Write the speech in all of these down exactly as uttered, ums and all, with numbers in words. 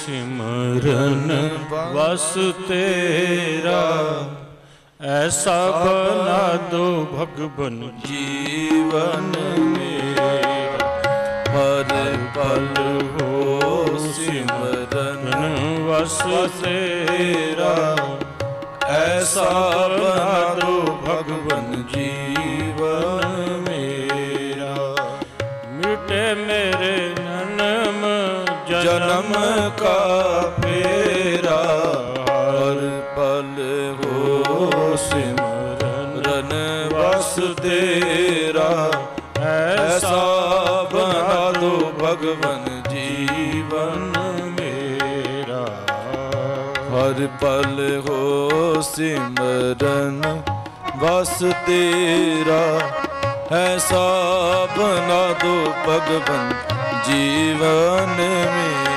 सिमरन बस तेरा, ऐसा बना दो भगवन जीवन मेरा। हर पल हो सिमरन बस तेरा, ऐसा बना दो भगवन जीवन मेरा। मिटे मेरे जन्म जन्म का फेरा, हर पल हो सिमरन बस तेरा, ऐसा बना दो भगवन जीवन मेरा। हर पल हो सिमरन बस तेरा, ऐसा बना दो भगवन जीवन मेरा।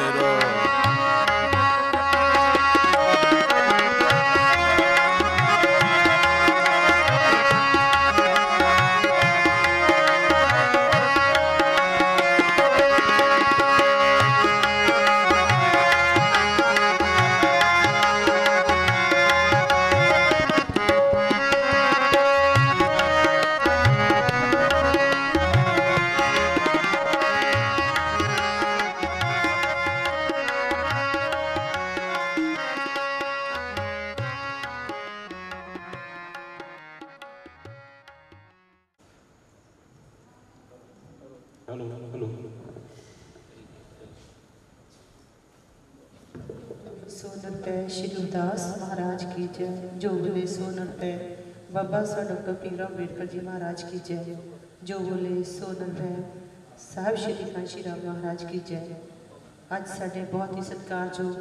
जो बोले सो नृत्य बाबा साहब डॉक्टर भीमराव अम्बेडकर जी महाराज की जय। जो बोले सो नृत्य साहब श्री कांशी राम महाराज की जय। अज साडे बहुत ही सत्कारयोग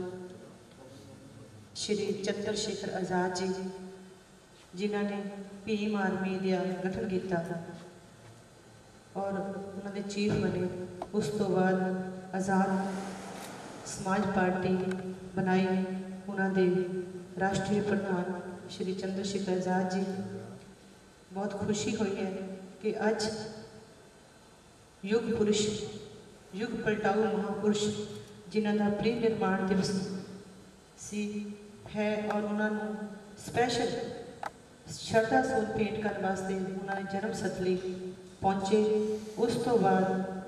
श्री चंद्र शेखर आजाद जी जिन्होंने भीम आर्मी का गठन किया और उन्होंने चीफ बने। उस तो बाद आज़ाद समाज पार्टी बनाई, उन्होंने राष्ट्रीय प्रधान श्री चंद्रशेखर आजाद जी। बहुत खुशी हुई है कि अज युग पुरुष युग पलटाऊ महापुरुष जिन्हों का प्री निर्माण दिवस सी है और उन्होंने स्पैशल श्रद्धा सुमन भेंट करने वास्ते उन्होंने जन्म सतली पहुँचे। उस तो बाद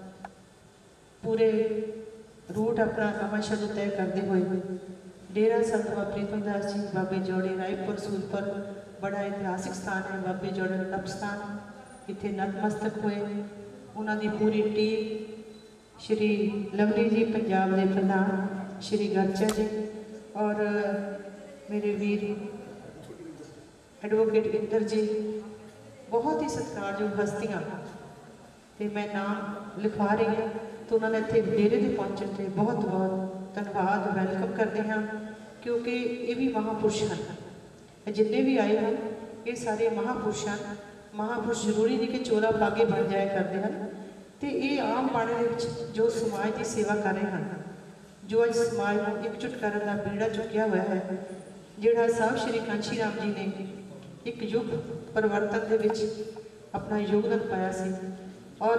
पूरे रूट अपना नवा शब्द तय करते हुए डेरा संत बाबा प्रीतम दास जी बाबे जोड़े रायपुर सूरपुर बड़ा इतिहासिक स्थान है। बाबे जोड़े तप स्थान इतने नतमस्तक हुए। उन्होंने पूरी टीम श्री लवली जी पंजाब के प्रधान श्री गर्चा जी और मेरे वीर एडवोकेट इंदर जी, बहुत ही सत्कारयोग हस्तियाँ तो मैं नाम लिखवा रही हूँ। तो उन्होंने इतने डेरे के पहुँचने से बहुत बहुत धन्यवाद वैलकम करते हैं क्योंकि ये भी महापुरुष हैं। जिन्हें भी आए हैं ये सारे महापुरुष हैं। महापुरुष जरूरी नहीं कि चोला पागे बन जाया करते हैं, तो ये आम माने जो समाज की सेवा कर रहे हैं, जो अज समाज को एकजुट करने का बीड़ा चुकया हुआ है, जोड़ा साहब श्री कांशी राम जी ने एक युग परिवर्तन के विच अपना योगदान पाया सी। और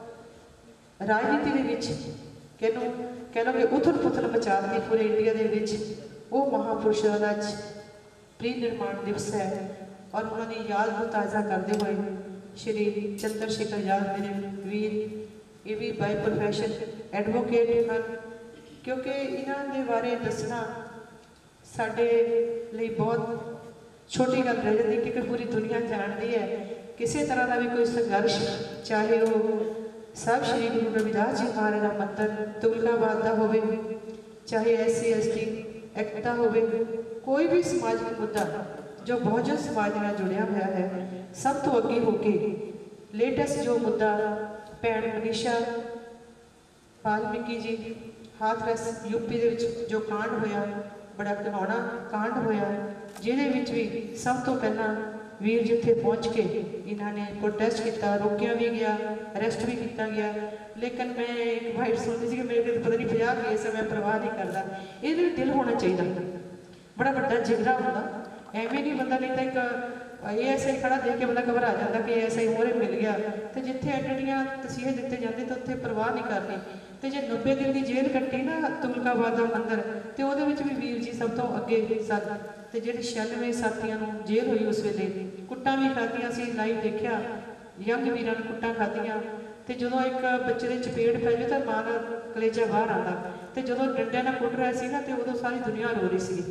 राजनीति के विच कहनो कह लो कि उथल पुथल मचा दी पूरे इंडिया के विच वो महापुरुषों का अज प्री निर्माण दिवस है। और उन्होंने याद को ताज़ा करते हुए श्री चंद्र शेखर आजाद मेरे वीर ये भी बाय प्रोफैशन एडवोकेट हैं, क्योंकि इन्हों के बारे दसना साढ़े लिए बहुत छोटी गल रह जाती क्योंकि पूरी दुनिया जानती है। किसी तरह का भी कोई संघर्ष चाहे वो साहब श्री गुरु रविदास जी महाराज का मंदिर तुगलकाबाद का हो, चाहे एस सी एस टी एकता हो, कोई भी समाजिक मुद्दा जो बहुजन समाज में जुड़िया हुआ है, सब तो अगे होके लेटेस्ट जो मुद्दा भैन मनीषा वाल्मीकि जी हाथरस यूपी के जो कांड होया, बड़ा घिनौना कांड होया, जिहदे विच भी सब तो पहला वीर जिथे पहुँच के इन्होंने प्रोटेस्ट किया, रोकिया भी गया, अरेस्ट भी किया गया। लेकिन मैं एक वाइट सुनती थी कि मेरे को पता नहीं पचास केस है, मैं परवाह नहीं करता। ये दिल होना चाहिए, बड़ा बड़ा जिगरा होंदा, एवें नहीं बंदा नहीं तो एक ए एस आई खड़ा देख के बंदा घबरा जाता कि ए एस आई मोहरे मिल गया। तो जिथे एडियां तसीहे दिते जाते तो उत्थे परवाह नहीं करनी। तो जो नब्बे दिन की जेल कट्टी ना तुगलकाबाद का मंदिर, तो वो भी वीर जी सब तो अगे सन। तो जो छियानवे साथियों को जेल हुई उस वेले कुट्टां भी खादियां सी, लाइव देखिया यंग वीरां ने कुट्टां खादियां। तो जो एक बच्चे के चपेट पै जाए तो मां का कलेजा बाहर आता। तो जो डंडे नाल कुट रहा सी ना तो उदों सारी दुनिया रो रही सी,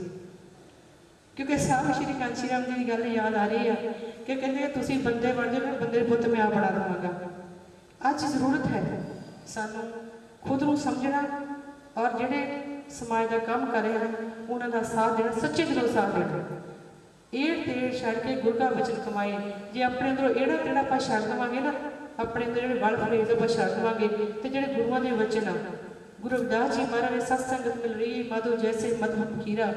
क्योंकि साहब श्री कांशी राम जी की गल याद आ रही है कि कहते तुसीं बंदे बन जाओ, बंदे पुत मैं आ बना देवांगा। अज जरूरत है सानू खुद को समझना और जिहड़े समाज का काम कर रहे हैं उन्हों का साथ देना, सच्चे दिलों साथ देना। एड़ तेड़ छड़ के गुर का वचन कमाए। जे अपने अंदरों एड़ा तेड़ा आप छड़ देवांगे ना, अपने अंदर जो बल फरेज आप छड़ देवांगे, तो जो गुरुओं के वचन आ, गुरु रविदास जी महाराज ने सत्संगत मिल रही माधो जैसे मधुम खीरा,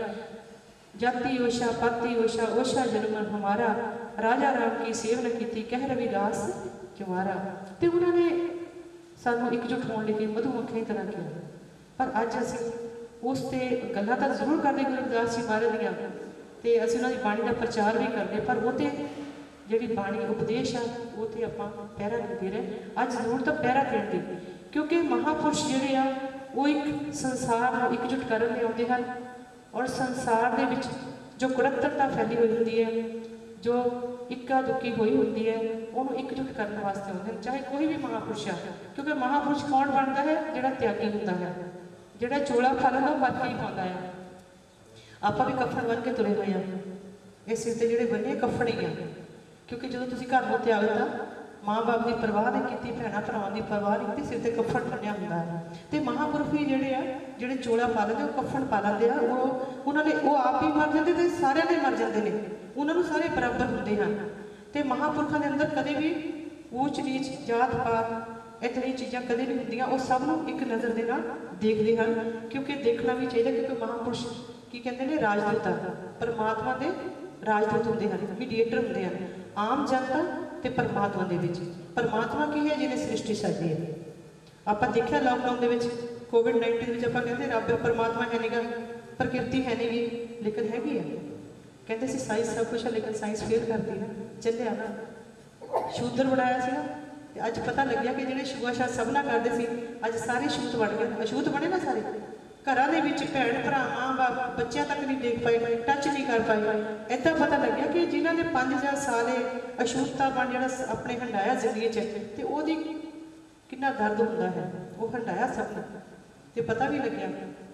जाति ओशा पाति ओशा ओशा जन्म हमारा, राजा राम की सेवन की कह रविदास चुमारा। तो उन्होंने सानू एकजुट होने के मधुमक्खी तरह किया। पर अज असी उस ते गल्लां तां जरूर करते गुरु रविदास जी महाराज दियां, ते असीं उन्हां दी बाणी का प्रचार भी करते, पर वो तो जिहड़ी बाणी उपदेश आ वो तो आपां पहरा नहीं दे रहे। अज जरूरत पहरा देण दी, क्योंकि महापुरुष जिहड़े आ वो एक संसार नूं एकजुट करन लई आउंदे हन। और संसार दे विच जो कुड़त्तरता फैली हुई होंदी है, जो इक्का दुक्की हुई होंदी है, उन्होंने एकजुट करने वास्ते आउंदे हैं, चाहे कोई भी महापुरुष है। क्योंकि महापुरुष कौन बनता है? जिहड़ा त्यागी होंदा है, जिहड़ा चोला फल है मर के ही पाउंदा है। आपां भी कफन बन के तुरे हुए हैं, इस सिर ते जिहड़े बने कफन ही आ। क्योंकि जो तुसीं घर नूं त्यागता, माँ बाप की परवाह नहीं की, भैणों भरावां की परवाह नहीं की, सिर ते कफन बनिया होंदा है। तो महापुरुष भी जिहड़े आ जिहड़े चोला पा लेंदे वो कफन पा लेंदे आ, वो उन्होंने वो आप ही मर जाते तो सारे ने मर जाते हैं, उन्होंने सारे बराबर होंदे हैं। तो महापुरखों के अंदर कदे भी ऊच नीच जात पात इतनी चीज़ां कदे नहीं होंदियां, वो सब नूं एक नज़र दे नाल देखदे हन। क्योंकि देखना भी चाहिए, क्योंकि महापुरुष की कहते हैं राजदूत आ, परमात्मा के राजदूत होंदे हन, मीडिएटर होंदे हन आम जनता ते परमात्मा दे विच। परमात्मा की है जिन्हें सृष्टि साजी है। आपां देखिया लॉकडाउन दे विच कोविड नाइनटीन में आपां कहते रब परमात्मा है नहीं गा, प्रकृति है नहीं गी, लेकिन हैगी है। कहते सी साइंस सब कुछ है, लेकिन साइंस फेल करती है। चलिया ना शूद्र बनाया सी ना, अज पता लग्या कि जिहड़े छुआछात सब ना करते सी अज सारे छूत बन गए, अछूत बने ना सारे। घरां दे विच भैण भरा माँ बाप बच्चों तक नहीं देख पाए, टच नहीं कर पाए। इदा पता लग्या कि जिन्होंने पाँच हज़ार साल अछूता बन जिहड़ा अपने हंडाया जिंदगी च, ते ओहदी कितना दर्द होंदा है, वो हंडाया सबने। तो पता भी लग्या,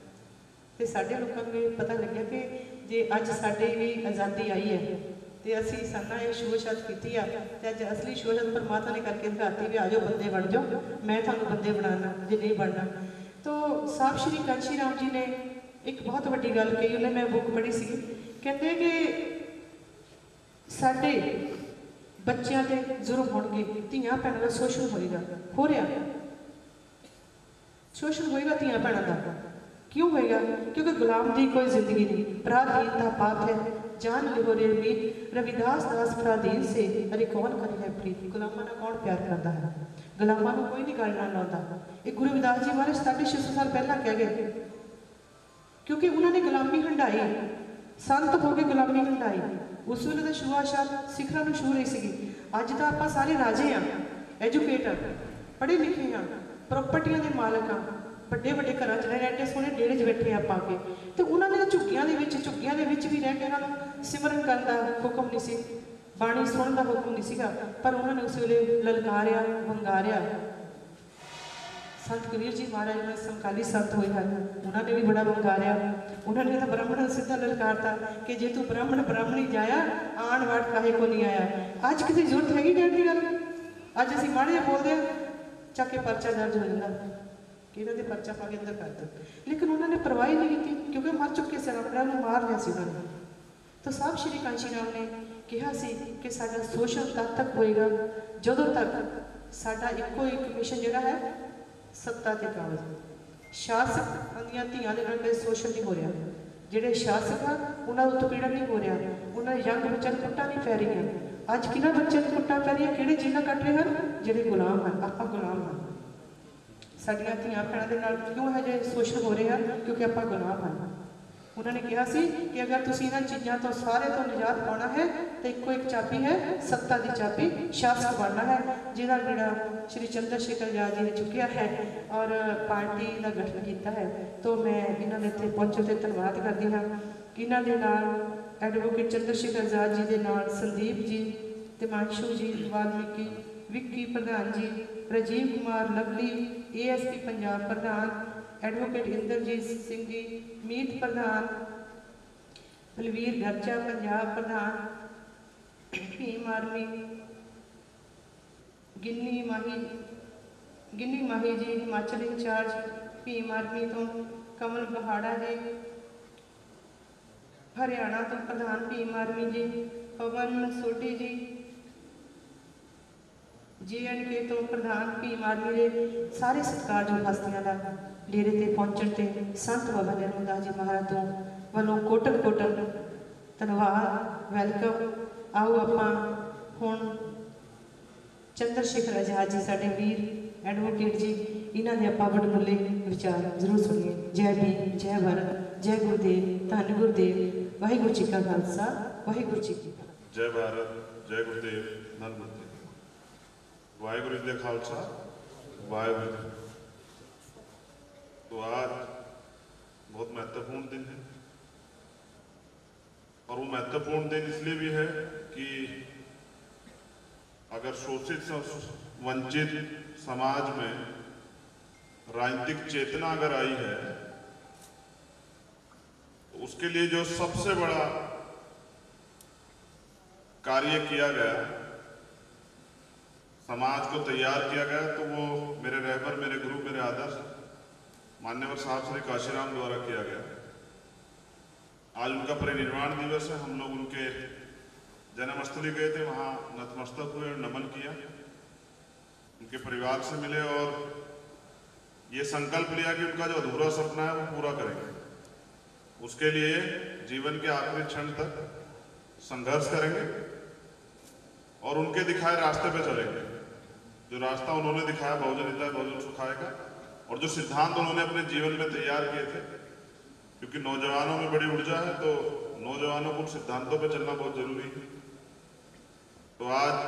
तो साडे लोगों को भी पता लग्या कि जे अज साडे भी आज़ादी आई है, तो असी साना ये छूआछात की है, तो अज असली छूआछात परमात्मा ने करके दिखाती भी आ जाओ बंदे बन जाओ, मैं थानू बंदे बनाना जे नहीं बनना। तो साहब श्री कांशी राम जी ने एक बहुत बड़ी गल कही, उन्हें मैं बुक पढ़ी सी, कहते कि साडे बच्चों के जुर्म होणगे, धीआं भैणां का शोषण होएगा, हो रहा शोषण होएगा धीआं भैणां का। क्यों होएगा? क्योंकि गुलाम की कोई जिंदगी नहीं, पराधीनता पाप है, जान लिहो रे मीत, रविदास दास पराधीन से अरे कौन करे है प्रीत। गुलामां नाल कौन प्यार करता है? गुलामां नूं कोई नहीं गल नाल लाउंदा। एक गुरु रविदास जी महाराज साढ़े छे सौ साल पहला कह गए, क्योंकि उन्होंने गुलामी हंडाई, संत हो के गुलामी हंडाई। उस वेले तो छुआछात सिखरां नूं छू रही सी। अज तो आपां सारे राजे हाँ, एजुकेटर, पढ़े लिखे हाँ, प्रॉपर्टियां के मालक हाँ, ਵੱਡੇ ਵੱਡੇ ਘਰਾਂ 'ਚ ਰਹਿ ਐਡੇ ਸੋਹਣੇ ਡੇਰੇ 'ਚ ਬੈਠੇ ਆਪਾਂ ਕੇ। ਤੇ ਉਹਨਾਂ ਨੇ ਝੁੱਗੀਆਂ ਦੇ ਵਿੱਚ ਝੁੱਗੀਆਂ ਦੇ ਵਿੱਚ ਵੀ ਰਹਿ ਕੇ ਉਹਨਾਂ ਨੂੰ ਸਿਮਰਨ ਕਰਨ ਦਾ ਹੁਕਮ ਨਹੀਂ ਸੀ, ਬਾਣੀ ਸੁਣਨ ਦਾ ਹੁਕਮ ਨਹੀਂ ਸੀਗਾ, ਪਰ ਉਹਨਾਂ ਨੇ ਉਸ ਵੇਲੇ ਲਲਕਾਰਿਆ ਵੰਗਾਰਿਆ। संत कबीर जी महाराज ने समकाली संत हुए हैं, उन्होंने भी बड़ा वंगारिया। उन्होंने तो ब्राह्मण सीधा ललकारता कि जे तू ब्राह्मण ब्राह्मणी जाया आण वाट काहे को नहीं आया। अज किसी जरूरत हैगी कहने की गल? अज असीं माड़े बोलते हैं चक के परचा दर्ज हो जाता कि इन्होंने परचा पा के अंदर कर दो, लेकिन उन्होंने परवाही नहीं की क्योंकि मर चुके से अपने मार लिया से उन्होंने। तो साहब श्री कांशी राम ने कहा सी कि साडा शोषण तद तक होएगा जदों तक साडा इको एक मिशन जिहड़ा है सत्ता के काबज। शासक ਦੀਆਂ ਧੀਆਂ ਦੇ ਨਾਲ ਕੋਈ ਸ਼ੋਸ਼ਣ नहीं हो रहा, ਜਿਹੜੇ शासक ਆ ਉਹਨਾਂ ਨੂੰ उत्पीड़न नहीं हो रहा, ਉਹਨਾਂ ਯੰਗ ਬੱਚਿਆਂ ਨੂੰ ਕੁੱਟਾਂ नहीं पै रही। ਅੱਜ ਕਿਹਨਾਂ ਬੱਚਿਆਂ ਨੂੰ ਕੁੱਟਾਂ ਪੈ ਰਹੀਆਂ? ਕਿਹੜੇ ਜਿਨ੍ਹਾਂ ਕੱਟ ਰਹੇ ਹਨ? ਜਿਹੜੇ ਗੁਲਾਮ ਹਨ। ਆਪਾਂ ਗੁਲਾਮ ਹਾਂ। ਸਾਡੀਆਂ ਧੀਆਂ ਭੈਣਾਂ ਦੇ ਨਾਲ ਕਿਉਂ ਇਹੋ ਜਿਹੇ ਸ਼ੋਸ਼ਣ ਹੋ ਰਹੇ ਹਨ? ਕਿਉਂਕਿ ਆਪਾਂ ਗੁਲਾਮ ਹਾਂ। उन्होंने कहा सी कि अगर तुसीं इन्हां चीज़ों तो सारे तो निजात पाना है तो इको एक चाबी है, सत्ता की चाबी, शासक बनना है, जिहदा बीड़ा श्री चंद्र शेखर आजाद जी ने चुकिया है और पार्टी का गठन किया है। तो मैं इन्होंने इत्थे पहुंचण ते धन्नवाद करदी हाँ। इन्हां दे नाल एडवोकेट चंद्र शेखर आजाद जी के नाल संदीप जी, तिमांशु जी, वाल्मीकि, विक्की प्रधान ji, Rajiv Kumar Lovely, A S P Punjab प्रधान, एडवोकेट इंद्रजीत सिंह जी, मीत प्रधान, बलवीर गर्चा पंजाब प्रधान, Bhim army, Ginni Mahi Ginni Mahi ji Himachal in charge Bhim army तो, कमल बहाड़ा जी हरियाणा तो प्रधान Bhim army ji, Pawan Sodhi ji J and K तो प्रधान भीम आर्मी के सारे सत्कारयोग हस्तियों का डेरे ते पहुंचण ते संत बाबा निर्मल जी महाराज तो वालों कोटन कोटन धन्यवाद, वैलकम। आओ आपां हुण चंद्र शेखर आजाद जी साडे वीर एडवोकेट जी, इन्हां दे आपां वडमुल्ले विचार जरूर सुनिए। जय भीम, जय भारत, जय गुरुदेव, धन गुरुदेव, वाहिगुरू जी का खालसा, वाहिगुरू जी की फतेह। जय भारत, जय गुरुदेव, धन गुरुदेव। वाहिगुरू जी का खालसा, वाहिगुरू जी। तो आज बहुत महत्वपूर्ण दिन है और वो महत्वपूर्ण दिन इसलिए भी है कि अगर शोषित वंचित समाज में राजनीतिक चेतना अगर आई है तो उसके लिए जो सबसे बड़ा कार्य किया गया, समाज को तैयार किया गया, तो वो मेरे रहबर, मेरे गुरु, मेरे आदर्श मान्यवर साहब श्री काशीराम द्वारा किया गया। आज उनका परिनिर्वाण दिवस है। हम लोग उनके जन्मस्थली गए थे, वहाँ नतमस्तक हुए और नमन किया, उनके परिवार से मिले और ये संकल्प लिया कि उनका जो अधूरा सपना है वो पूरा करेंगे। उसके लिए जीवन के आखिरी क्षण तक संघर्ष करेंगे और उनके दिखाए रास्ते पे चलेंगे। जो रास्ता उन्होंने दिखाया, बहुजन हिताय बहुजन सुखाय का, और जो सिद्धांत उन्होंने अपने जीवन में तैयार किए थे, क्योंकि नौजवानों में बड़ी ऊर्जा है तो नौजवानों को सिद्धांतों पे चलना बहुत जरूरी है। तो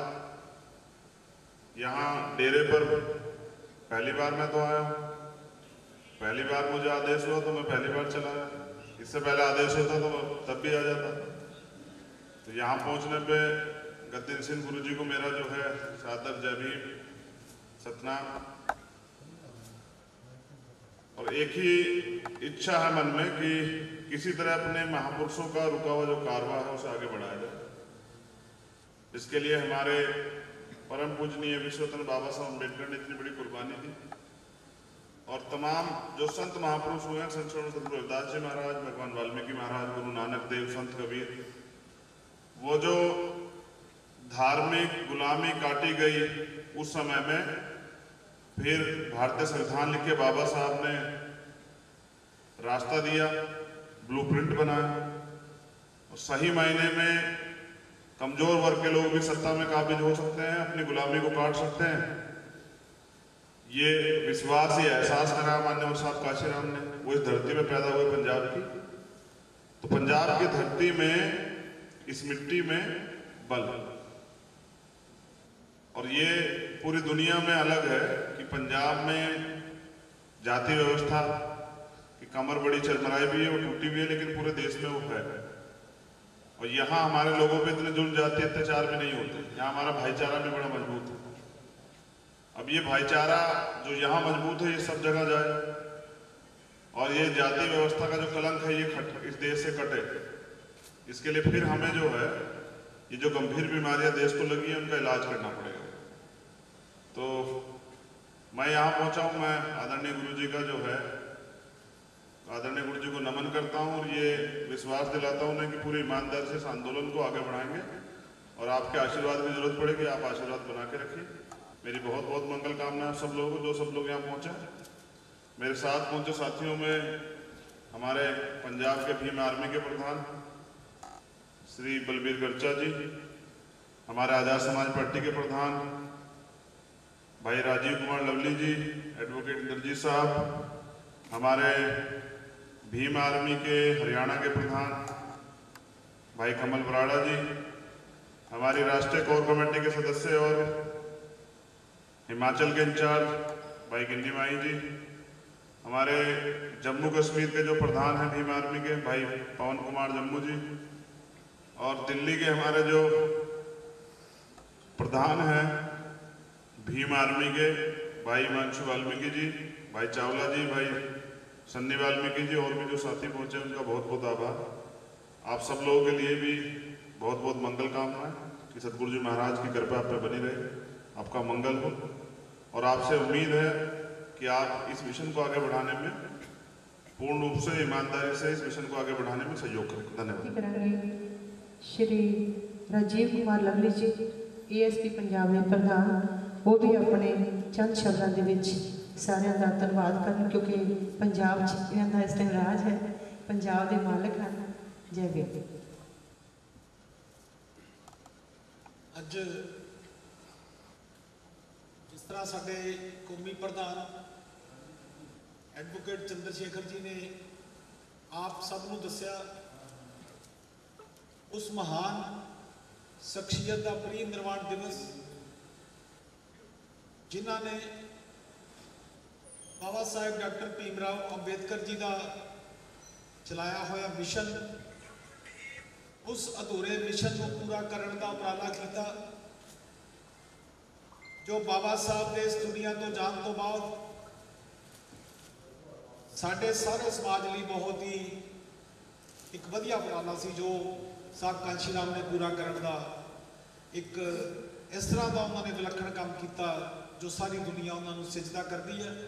आज यहाँ डेरे पर पहली बार मैं तो आया हूँ, पहली बार मुझे आदेश हुआ तो मैं पहली बार चला आया। इससे पहले आदेश होता तो तब भी आ जाता। तो यहाँ पहुँचने पे गद्दीन सिंह गुरु जी को मेरा जो है सादर जय भीम, सतनाम। और एक ही इच्छा है मन में कि किसी तरह अपने महापुरुषों का रुका हुआ जो कारवां है उसे आगे बढ़ाया जाए। इसके लिए हमारे परम पूजनीय विश्वरत्न बाबा साहब अम्बेडकर ने इतनी बड़ी कुर्बानी दी और तमाम जो संत महापुरुष हुए हैं, संत सदगुरु रविदास जी महाराज, भगवान वाल्मीकि महाराज, गुरु नानक देव, संत कबीर, वो जो धार्मिक गुलामी काटी गई उस समय में फिर भारतीय संविधान लिख के बाबा साहब ने रास्ता दिया, ब्लूप्रिंट बनाया और सही मायने में कमजोर वर्ग के लोग भी सत्ता में काबिज हो सकते हैं, अपनी गुलामी को काट सकते हैं। ये विश्वास, ये एहसास करा मान्यवर साहब काशीराम ने। वो इस धरती में पैदा हुए पंजाब की, तो पंजाब की धरती में, इस मिट्टी में बल, और ये पूरी दुनिया में अलग है कि पंजाब में जाति व्यवस्था की कमर बड़ी चरमराई भी है, वो टूटी भी है, लेकिन पूरे देश में वो है। और यहाँ हमारे लोगों पे इतने जुल्म जाति अत्याचार भी नहीं होते। यहाँ हमारा भाईचारा भी बड़ा मजबूत है। अब ये भाईचारा जो यहाँ मजबूत है ये सब जगह जाए और ये जाति व्यवस्था का जो कलंक है ये खट इस देश से कटे। इसके लिए फिर हमें जो है ये जो गंभीर बीमारियां देश को लगी है उनका इलाज करना पड़ेगा। तो मैं यहाँ पहुँचा हूँ, मैं आदरणीय गुरु जी का जो है आदरणीय गुरु जी को नमन करता हूँ और ये विश्वास दिलाता हूँ उन्हें कि पूरी ईमानदारी से इस आंदोलन को आगे बढ़ाएंगे और आपके आशीर्वाद की जरूरत पड़ेगी, आप आशीर्वाद बना के रखिए। मेरी बहुत बहुत मंगल कामनाएं सब लोगों को, जो सब लोग यहाँ पहुँचे। मेरे साथ पहुँचे साथियों में हमारे पंजाब के भीम आर्मी के प्रधान श्री बलवीर गर्चा जी, हमारे आजाद समाज पार्टी के प्रधान भाई राजीव कुमार लवली जी, एडवोकेट इंद्रजीत साहब, हमारे भीम आर्मी के हरियाणा के प्रधान भाई कमल बराड़ा जी, हमारी राष्ट्रीय कोर कमेटी के सदस्य और हिमाचल के इंचार्ज भाई गिन्नी माई जी, हमारे जम्मू कश्मीर के जो प्रधान हैं भीम आर्मी के भाई पवन कुमार जम्मू जी, और दिल्ली के हमारे जो प्रधान हैं भीम आर्मी के भाई हिमांशु वाल्मीकि जी, भाई चावला जी, भाई सन्नी वाल्मीकि जी, और भी जो साथी पहुंचे उनका बहुत बहुत आभार। आप सब लोगों के लिए भी बहुत बहुत मंगल कामनाएं कि सतगुरु जी महाराज की कृपा आप पे बनी रहे, आपका मंगल हो, और आपसे उम्मीद है कि आप इस मिशन को आगे बढ़ाने में पूर्ण रूप से ईमानदारी से इस मिशन को आगे बढ़ाने में सहयोग करें। धन्यवाद। Shri Rajiv Kumar Lovely ji A S P Punjab के प्रधान, वो भी अपने चंद शब्दों के विच सारिਆਂ ਦਾ ਧੰਨਵਾਦ ਕਰਨ, क्योंकि पंजाब इन्हां दा इस टाइम राज है, पंजाब के मालिक हैं। जय वीर। अज जिस तरह साडे कौमी प्रधान एडवोकेट चंद्रशेखर जी ने आप सबनों दस्या, उस महान शख्सियत का प्री निर्वाण दिवस जिन्हों ने बाबा साहेब डॉक्टर भीमराव अंबेडकर जी का चलाया हुआ मिशन, उस अधूरे मिशन को पूरा करने का उपराला किया, जो बाबा साहब के इस दुनिया तो जान तो बाद साढ़े सारे समाज लिए बहुत ही एक वधिया उपराला सी, जो साहब कांशी राम ने पूरा करने का एक इस तरह का उन्होंने विलक्षण काम किया जो सारी दुनिया उन्होंने सिजदा करती है।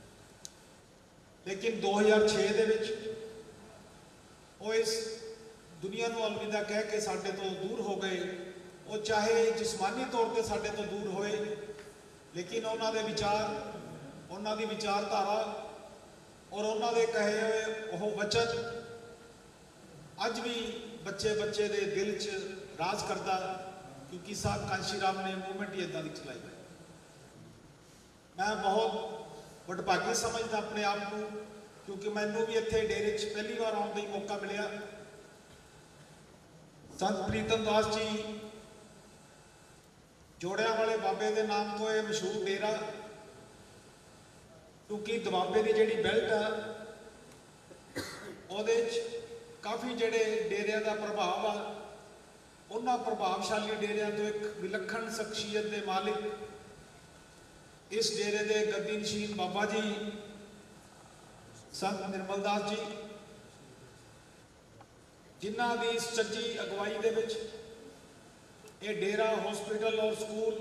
लेकिन दो हज़ार छे दे विच वो इस दुनिया को अलविदा कह के साडे तो दूर हो गए। वो चाहे जिस्मानी तौर पर साडे तो दूर होए, लेकिन उन्होंने विचार, उन्होंने विचारधारा और उन्होंने कहे हुए वो वचन अज भी बच्चे बच्चे के दिल च राज करता, क्योंकि साहब कांशी राम ने मूवमेंट ही इदा की चलाई है। मैं बहुत वडभागी समझदा अपने आप को, क्योंकि मैनू भी इत्थे डेरे च पहली बार आने का मौका मिलिया। संत प्रीतम दास जी जोड़िया वाले बाबे के नाम तो यह मशहूर डेरा, क्योंकि दुआबे की जिहड़ी बेल्ट है उहदे काफ़ी जिहड़े डेरिया का प्रभाव आ, उन्हां प्रभावशाली डेरिया तो एक विलक्षण शख्सियत के मालिक इस डेरे के गद्दी नशीन बाबा जी संत निर्मल दास जी, जिन्हां दी सच्ची अगवाई दे विच ये डेरा, हॉस्पिटल और स्कूल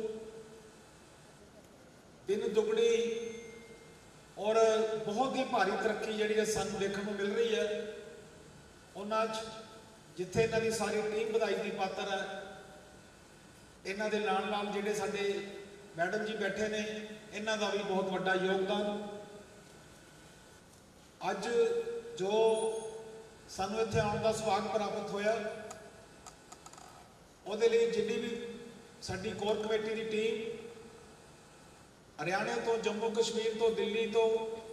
दिन दुगड़ी और बहुत ही भारी तरक्की जिहड़ी सानूं देखने को मिल रही है। उन्हां जिथे इन्हां दी सारी टीम बधाई की पात्र है, इन्हां दे नाल नाल जिहड़े साडे मैडम जी बैठे ने, इन्हां दा भी बहुत वड्डा योगदान। अज जो सानू इत्थे आउण दा सुभाग प्राप्त होया, उहदे लई जिन्नी भी साडी कोर कमेटी की टीम हरियाणे तो, जम्मू कश्मीर तो, दिल्ली तो,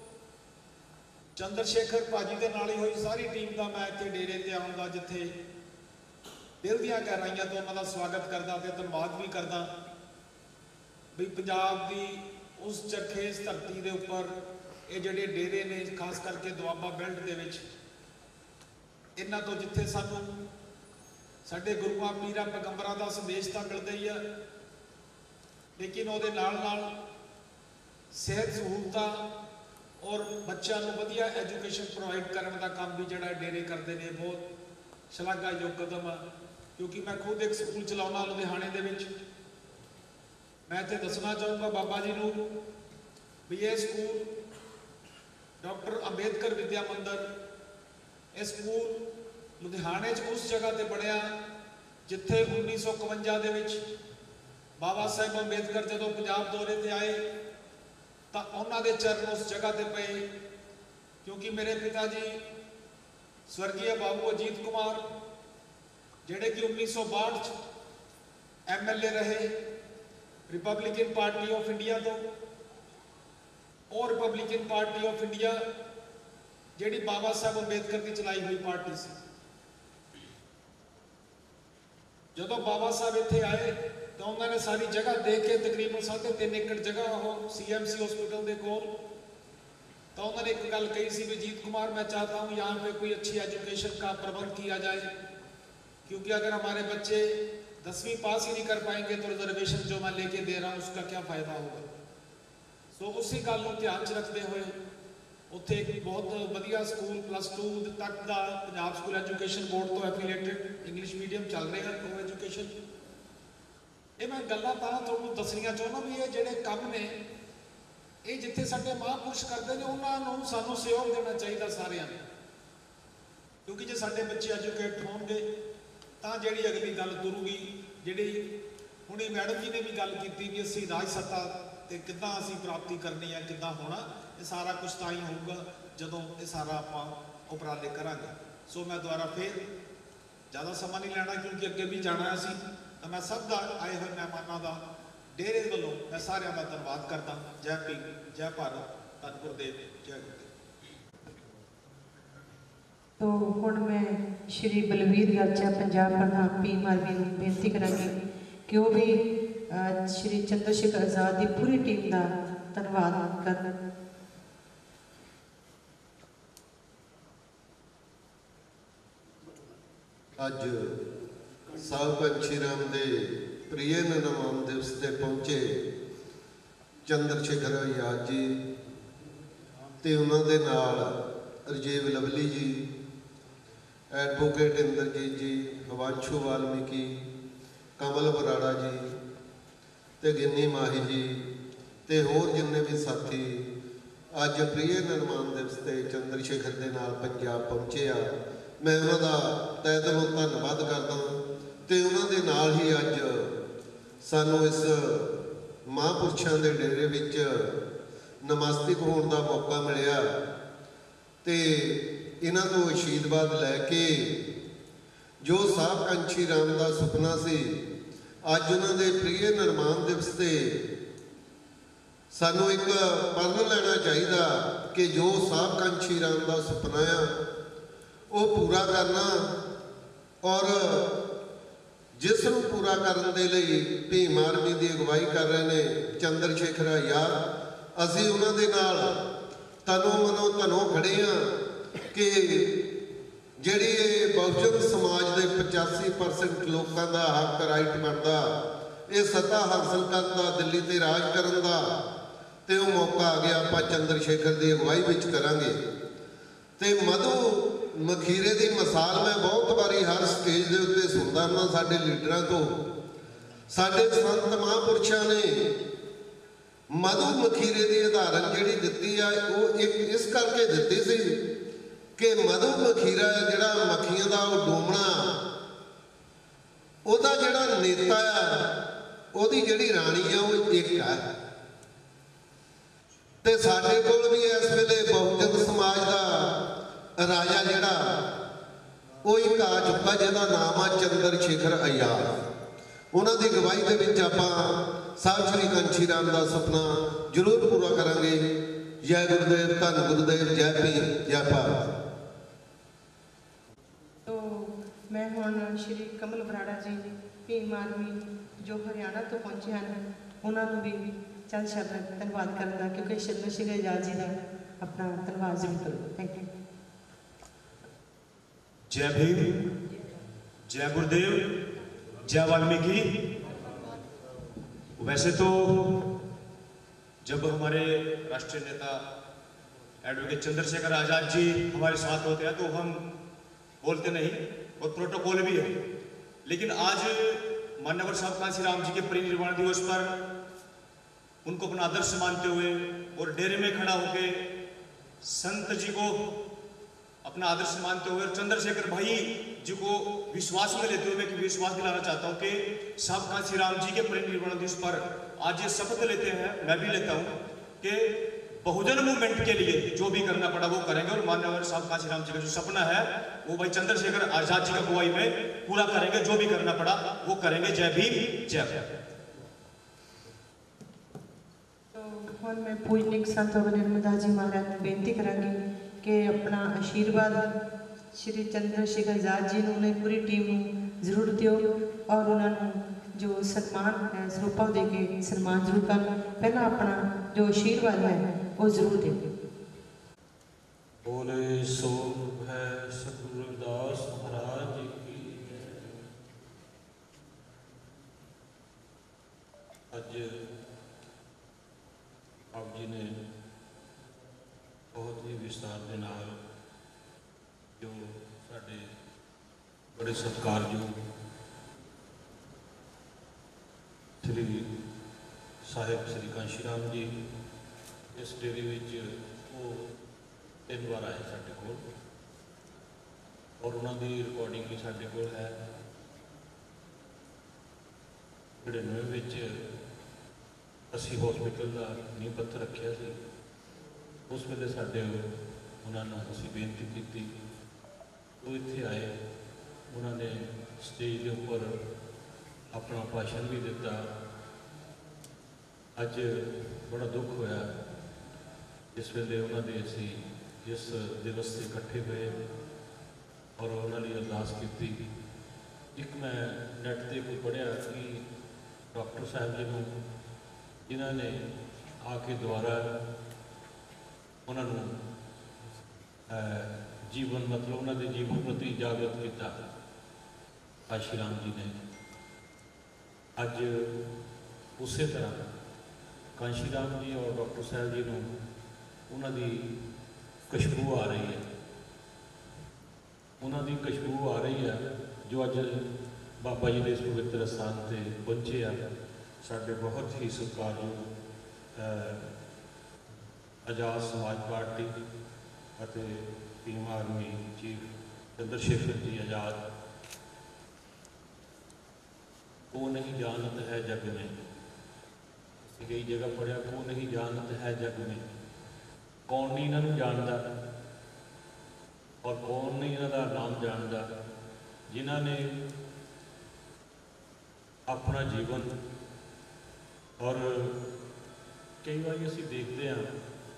चंद्रशेखर भाजी के नाल ही हुई सारी टीम का मैं इत्थे डेरे ते आउण दा जिथे दिल दीआं गहराइयां तो उन्हां दा स्वागत करदा ते धन्नवाद भी करदा भी पंजाब की उस चरखेज धरती के उपर ये जोड़े डेरे ने, खास करके दुआबा बेल्ट के विच इन्हां तो जिथे सानू साडे गुरुआं पीरां पैगंबरां दा संदेश तो मिलदा ही है, लेकिन उहदे नाल नाल सेहत सहूलतां और बच्चों को वधिया एजुकेशन प्रोवाइड करने का काम भी जिहड़ा डेरे करते हैं, बहुत शलाघायोग कदम है। क्योंकि मैं खुद एक स्कूल चलाउणा लुधियाणे दे विच, मैं इत्थे दसना चाहूँगा बाबा जी नूं भी ये स्कूल डॉक्टर अंबेडकर विद्या मंदिर, यह स्कूल लुधियाने उस जगह पर बनया जिथे उन्नीस सौ इकवंजा दे विच बाबा साहेब अंबेडकर जदों पंजाब दौरे ते आए तो उन्हां दे चरण उस जगह पर पे, क्योंकि मेरे पिता जी स्वर्गीय बाबू अजीत कुमार जिहड़े कि उन्नीस सौ बाहठ एम एल ए रहे रिपब्लिकन पार्टी ऑफ इंडिया तो, और रिपब्लिकन पार्टी ऑफ इंडिया ਜਿਹੜੀ ਬਾਬਾ ਸਾਹਿਬ ਅੰਬੇਦਕਰ ਦੀ ਚਲਾਈ ਹੋਈ ਪਾਰਟੀ ਸੀ। ਜਦੋਂ ਬਾਬਾ ਸਾਹਿਬ ਇੱਥੇ ਆਏ ਤਾਂ ਉਹਨਾਂ ਨੇ ਸਾਰੀ ਜਗ੍ਹਾ ਦੇਖ ਕੇ ਤਕਰੀਬਨ ਸਾਢੇ ਤਿੰਨ ਏਕੜ ਜਗ੍ਹਾ ਉਹ ਸੀਐਮਸੀ हॉस्पिटल ਦੇ ਕੋਲ, तो उन्होंने एक गल कही सी, जीत कुमार मैं चाहता हूँ यहाँ पे कोई अच्छी एजुकेशन का प्रबंध किया जाए, क्योंकि अगर हमारे बच्चे दसवीं पास ही नहीं कर पाएंगे तो रिजर्वेशन जो मैं लेके दे रहा हूँ उसका क्या फ़ायदा होगा। सो उसी गल को ध्यान च रखते हुए उत्थे एक बहुत वधिया स्कूल प्लस टू तक का पंजाब स्कूल एजुकेशन बोर्ड तो एफिलेटेड इंग्लिश मीडियम चल रहे हैं को एजुकेशन। ये मैं गल्लां तां तुहानूं दसणियां चाहुंदा भी ये जिहड़े काम ने ये जिथे साडे महापुरुष करते हैं उन्होंने सानू सहयोग देना चाहिए सारिਆਂ ਨੂੰ, क्योंकि जो साडे बच्चे एजुकेट होणगे तां जिहड़ी अगली गल तुरूगी। जिहड़ी हुणे मैडम जी ने भी गल कीती भी असीं राज सत्ता ते किद्दां असीं प्राप्ति करनी है, किद्दां होना, ये सारा कुछ तां ही होऊगा जदों ये सारा आपां उपराले करांगे। सो मैं दुबारा फिर ज़्यादा समा नहीं लैना क्योंकि अगे भी जाना असीं, तां मैं सब दा आए हुए मेहमानां दा डेरे वालों मैं सारिਆਂ ਦਾ ਧੰਨਵਾਦ करदा। जय भीम, जय भारत, धन गुरुदेव, जय गुरुदेव। तो हुण मैं श्री बलवीर गाचा पंजाब प्रधान भीम आर्मी ਨੂੰ ਬੇਨਤੀ ਕਰਾਂਗੀ कि वो भी श्री चंद्रशेखर आजाद की पूरी टीम का धन्यवाद करन। अज साहब पंछी राम दे प्रिय नमान दिवस से पहुंचे चंद्रशेखर आजाद जी ते उन्होंने नाल राजीव लवली जी, एडवोकेट इंद्रजीत जी, हवांशु वाल्मीकि, कमल बराड़ा जी ते गिन्नी माही जी ते होर जिन्ने भी साथी अज प्रिय नमान दिवस से चंद्रशेखर के नाल पंजाब पहुंचे आ, मैं उन्होंने तय दिलों धन्यवाद करदा ते उन्होंने नाल ही अज सानू इस महापुरुषों के डेरे विच नमस्तिक होने का मौका मिलिया ते इन्हां तों आशीर्वाद लैके जो साहब कंछी राम का सुपना सी अज उन्होंने प्रिय निर्माण दिवस से सानू एक पढ़ लेना चाहिए कि जो साहब कंछी राम का सुपना है वो पूरा करना, और जिसनूं पूरा करने के लिए भीम आर्मी की अगवाई कर रहे हैं चंद्रशेखर आजाद, असीं उन्हां दे नाल तनो मनो धनों खड़े हाँ कि जिहड़ी बहुजन समाज के पचासी परसेंट लोगों का हक राइट बनता ये सत्ता हासिल करने का, दिल्ली ते राज करने का, तो वो मौका आ गया आपां चंद्रशेखर की अगवाई विच करांगे। ते मधु मखीरे की मिसाल मैं बहुत बारी हर स्टेज के उत्ते सुनता हूँ साडे लीडरां तो, साडे संत महापुरुषों ने मधु मखीरे की उदाहरण जिहड़ी दित्ती है वो एक इस करके दित्ती सी कि मधु मखीरा जिहड़ा मक्खियां दा वो डोमना उहदा जिहड़ा नेता आ उहदी जिहड़ी राणी आ वो एक है, ते साडे कोल भी इस वेले बहुजन समाज का राजा जिहड़ा वो एक आ चुका जिहदा नाम आ चंद्रशेखर आजाद। उन्होंने अगवाई के विच आपां साहब श्री कंछी राम का सुपना जरूर पूरा करांगे। जय गुरुदेव, धन गुरुदेव, जय भीम, जय भारत। तो मैं हुण श्री कमल बराड़ा जी भीम आर्मी जो हरियाणा तो पहुंचे हैं उन्होंने भी चंद शब्द धन्यवाद करना, क्योंकि चंद्रशेखर आजाद जी का अपना धन्यवाद जरूर करो। Thank you. जय भीम, जय गुरुदेव, जय वाल्मीकि। वैसे तो जब हमारे राष्ट्रीय नेता एडवोकेट चंद्रशेखर आजाद जी हमारे साथ होते हैं तो हम बोलते नहीं और प्रोटोकॉल भी है, लेकिन आज मान्यवर साहब कांसी राम जी के परिनिर्वाण दिवस पर उनको अपना आदर्श मानते हुए और डेरे में खड़ा होकर संत जी को अपना आदर्श मानते हुए चंद्रशेखर भाई जी को विश्वास में लेते हुए मैं विश्वास दिलाना चाहता हूं कि साहब कांसी राम जी के परिनिर्वाण दिवस पर आज ये शपथ लेते हैं, मैं भी लेता हूं कि बहुजन मूवमेंट के लिए जो भी करना पड़ा वो करेंगे, और मान्यवर साहब कांसी राम जी का जो सपना है वो भाई चंद्रशेखर आजाद जी का अगुवाई में पूरा करेंगे, जो भी करना पड़ा वो करेंगे। जय भीम, जय भारत। तो हुण मैं पूजनिक संत निर्मदा जी महाराज बेनती करांगी कि अपना आशीर्वाद श्री चंद्र शेखर आजाद जी ने पूरी टीम को जरूर दियो और उन्होंने जो सन्मान है ਸਰੂਪਾਂ दे के सन्मान जरूर कर पहला अपना जो आशीर्वाद है वो जरूर दे। बोले सो है सतगुरु रविदास महाराज जी की अज आप जी ने बहुत ही विस्तार के नाल जो साडे बड़े सत्कारयोग श्री साहिब श्री कांशी राम जी इस डेरे विच वो तीन बार आए साडे कोल और उन्होंने रिकॉर्डिंग भी साडे कोल है। नड़िनवे विच असी हॉस्पिटल का नींह पत्थर रखिया सी, उस वेले साडे उन्होंने असी बेनती की, वो इत्थे आए, उन्होंने स्टेज के उपर अपना भाषण भी दिता। अज बड़ा दुख होया जिस वेले उन्होंने असी इस दिवस से इकट्ठे हुए और उन्होंने अरदास की। एक मैं नैट पर कोई पढ़िया कि डॉक्टर साहब जी को जिन्होंने आके दोबारा उन्होंने जीवन मतलब उन्होंने जीवन प्रति जागृत किया कांशी राम जी ने। अज उस तरह कांशी राम जी और डॉक्टर साहब जी को उन्होंने खुशबू आ रही है, उन्होंने खुशबू आ रही है जो अज बाबा जी के इस पवित्र स्थान से पहुँचे आ। साढ़े बहुत ही सत्कारयोग आजाद समाज पार्टी और team army chief Chandra Shekhar ji Azad, वो नहीं जानत है जग में, कई जगह पढ़िया वो नहीं जानत है जग में, कौन नहीं इन्हों जानता और कौन नहीं इन्हों का नाम जानता, जिन्होंने अपना जीवन और कई बार असी देखते हैं